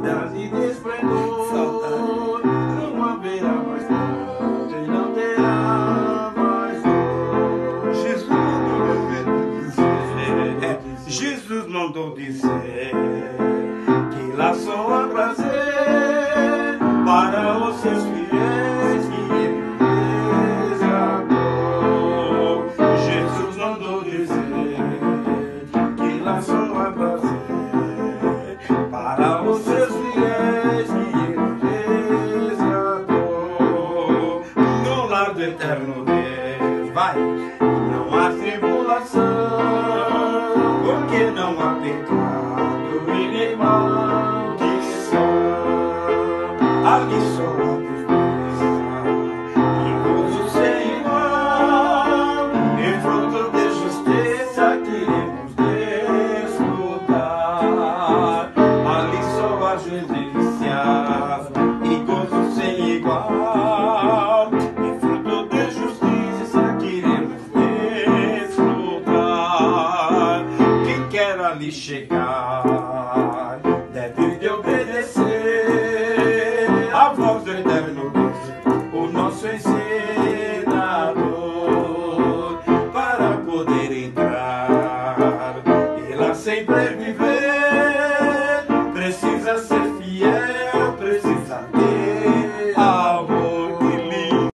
vidas e de esplendor. Não haverá mais morte e não terá mais dor. Jesus mandou dizer que lá só há prazer para os seus fiéis que ele resgatou. Jesus mandou dizer que lá só há prazer para os seus fiéis que ele resgatou. No lar do eterno Deus, vai, não há tribulação, porque não há pecado e nem maldição. Ali só há tristeza e gozo sem igual, e fruto de justiça queremos desfrutar. Ali só há delícias e gozo sem igual, e fruto de justiça queremos desfrutar. Quem quer ali chegar deve de obedecer a voz do eterno Deus, o nosso ensinador, para poder entrar e lá sempre viver.